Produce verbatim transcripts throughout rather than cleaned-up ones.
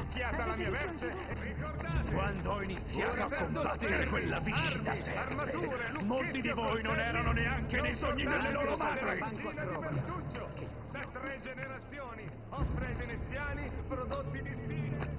un'occhiata alla mia verce e ricordate... Quando ho iniziato a combattere quella vicina serpe, molti di voi non erano neanche nei sogni delle loro madri. Da tre generazioni offre ai veneziani prodotti di stile.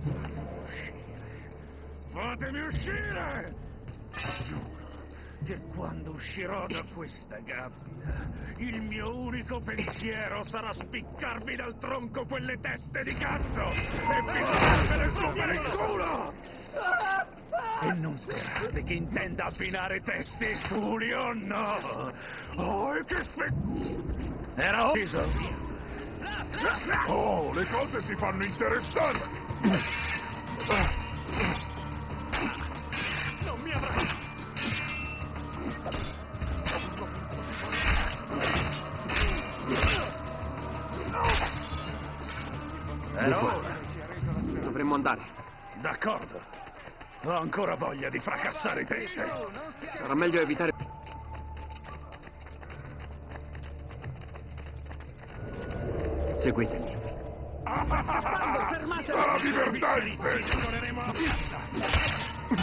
Fatemi uscire! Giuro che quando uscirò da questa gabbia, il mio unico pensiero sarà spiccarvi dal tronco quelle teste di cazzo e pisarvele su per il culo! E non sperate che intenda abbinare teste e culi, oh no! Oh, che spe... Era ovvio! Oh, le cose si fanno interessanti! Non mi avrai... Era ora. Dovremmo andare. D'accordo. Ho ancora voglia di fracassare teste. Sarà meglio evitare... Seguitemi. Fermate! Sarà divertente! Ci torneremo a piazza!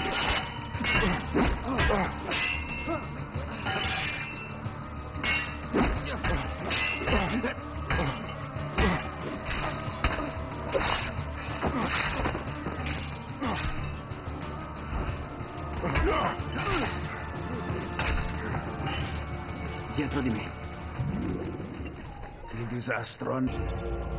Dietro di me. Che disastro!